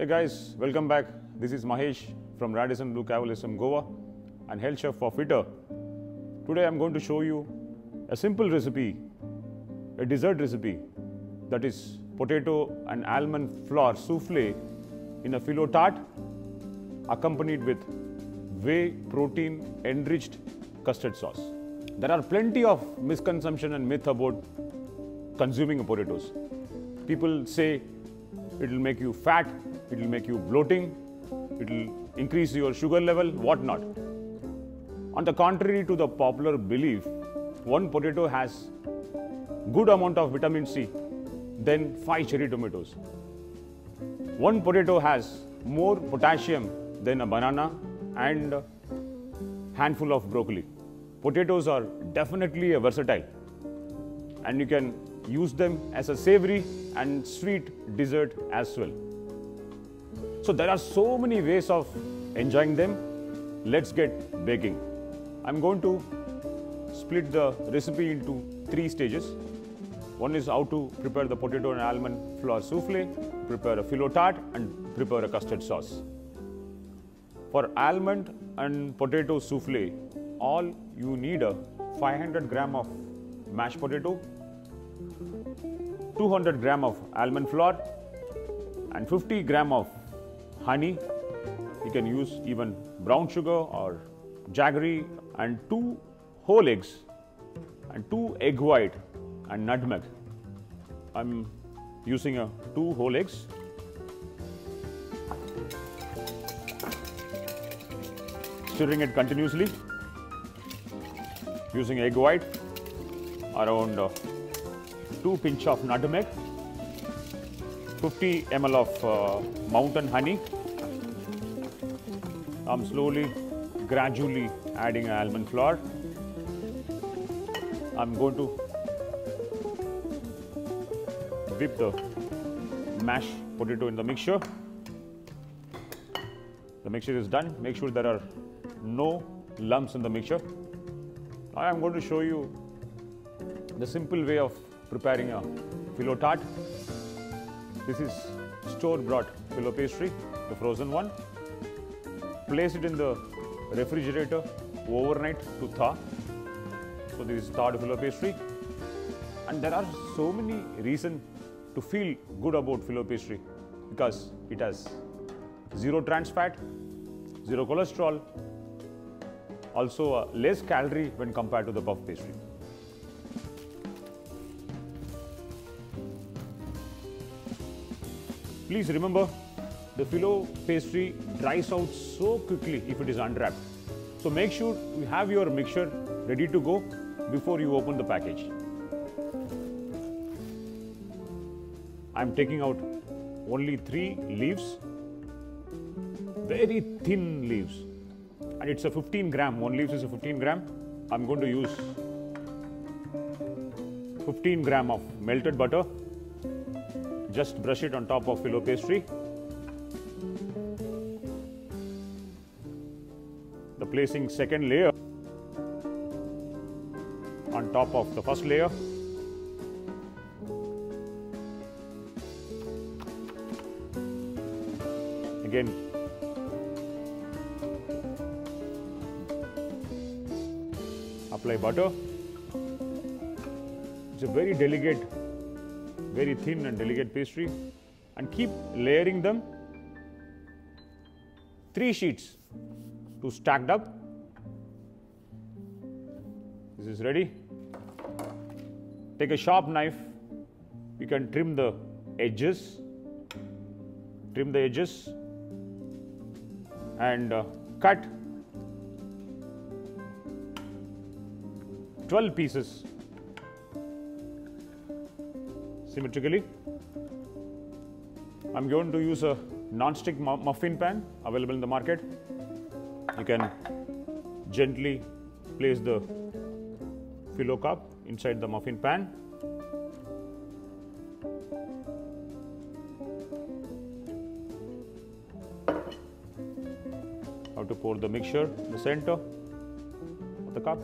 Hey guys, welcome back. This is Mahesh from Radisson Blu Cavalrism Goa and Health Chef for Fitter. Today I'm going to show you a simple recipe, a dessert recipe, that is potato and almond flour souffle in a phyllo tart accompanied with whey protein enriched custard sauce. There are plenty of misconception and myth about consuming potatoes. People say it will make you fat, it will make you bloating, it will increase your sugar level, whatnot. On the contrary to the popular belief, one potato has good amount of vitamin C than 5 cherry tomatoes. One potato has more potassium than a banana and a handful of broccoli. Potatoes are definitely a versatile and you can use them as a savory and sweet dessert as well. So there are so many ways of enjoying them. Let's get baking. I'm going to split the recipe into 3 stages. One is how to prepare the potato and almond flour souffle, prepare a phyllo tart and prepare a custard sauce. For almond and potato souffle, all you need a 500 gram of mashed potato, 200 gram of almond flour and 50 gram of honey. You can use even brown sugar or jaggery, and 2 whole eggs and 2 egg white and nutmeg. I'm using 2 whole eggs. Stirring it continuously. Using egg white, around 2 pinch of nutmeg, 50 ml of mountain honey. I'm slowly, gradually adding almond flour. I'm going to dip the mashed potato in the mixture. The mixture is done. Make sure there are no lumps in the mixture. Now I'm going to show you the simple way of preparing a phyllo tart. This is store-bought phyllo pastry, the frozen one. Place it in the refrigerator overnight to thaw. So this is thawed phyllo pastry. And there are so many reasons to feel good about phyllo pastry because it has 0 trans fat, 0 cholesterol, also less calorie when compared to the puff pastry. Please remember, the phyllo pastry dries out so quickly if it is unwrapped. So make sure you have your mixture ready to go before you open the package. I am taking out only 3 leaves, very thin leaves, and it's a 15 gram, one leaf is a 15 gram. I'm going to use 15 gram of melted butter. Just brush it on top of phyllo pastry. The placing second layer on top of the first layer. Again, apply butter. It's a very delicate, very thin and delicate pastry, and keep layering them 3 sheets to stacked up. This is ready. Take a sharp knife. You can trim the edges. And cut 12 pieces symmetrically. I'm going to use a non-stick muffin pan available in the market. You can gently place the phyllo cup inside the muffin pan. How to pour the mixture in the center of the cup.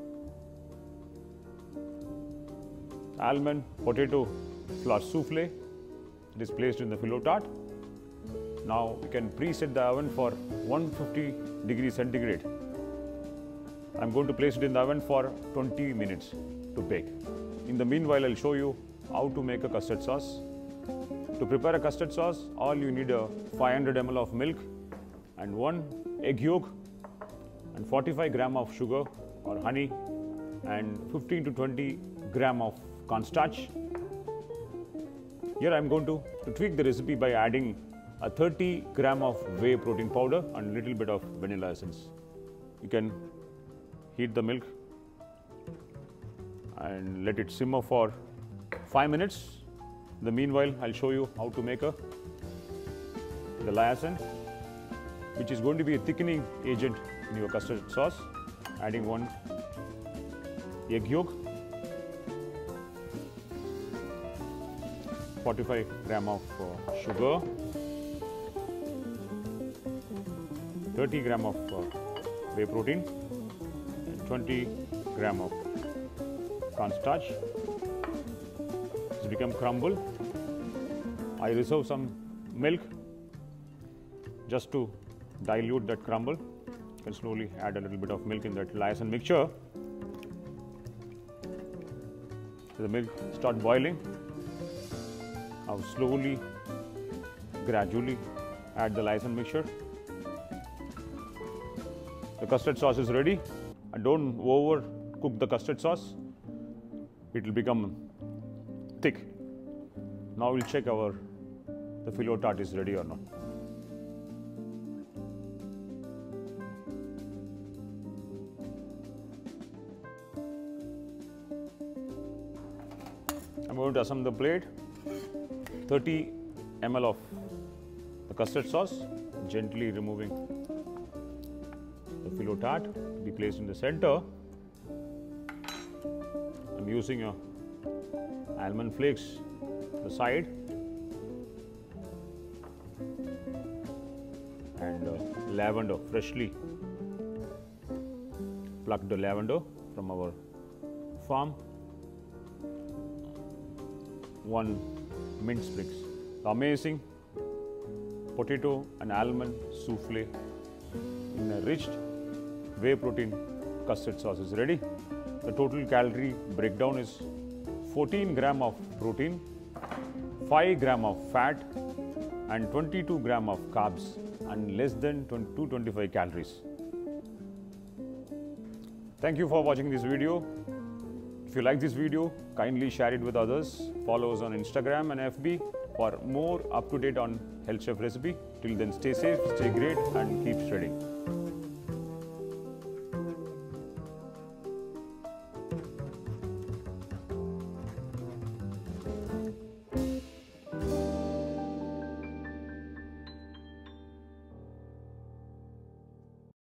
Almond potato flour souffle It is placed in the filo tart. Now we can preset the oven for 150 degrees centigrade. I'm going to place it in the oven for 20 minutes to bake. In the meanwhile, I'll show you how to make a custard sauce. To prepare a custard sauce, all you need a 500 ml of milk and 1 egg yolk and 45 gram of sugar or honey and 15 to 20 gram of cornstarch. Here I'm going to tweak the recipe by adding a 30 gram of whey protein powder and a little bit of vanilla essence. You can heat the milk and let it simmer for 5 minutes. In the meanwhile, I'll show you how to make the lyacin, which is going to be a thickening agent in your custard sauce. Adding 1 egg yolk, 45 gram of sugar, 30 gram of whey protein, and 20 gram of cornstarch. It's become crumble. I reserve some milk just to dilute that crumble. You can slowly add a little bit of milk in that lyacin mixture. The milk start boiling. Now slowly, gradually add the lyacin mixture. The custard sauce is ready. And don't overcook the custard sauce. It will become thick. Now we'll check the filo tart is ready or not. I'm going to assemble the plate. 30 ml of the custard sauce, gently removing the filo tart to be placed in the center. I'm using almond flakes on the side and lavender, freshly plucked the lavender from our farm. 1 mint sprigs. The amazing potato and almond souffle in a rich whey protein custard sauce is ready. The total calorie breakdown is 14 gram of protein, 5 gram of fat and 22 gram of carbs and less than 225 calories. Thank you for watching this video. If you like this video, kindly share it with others. Follow us on Instagram and FB for more up-to-date on Health Chef recipe. Till then, stay safe, stay great and keep studying.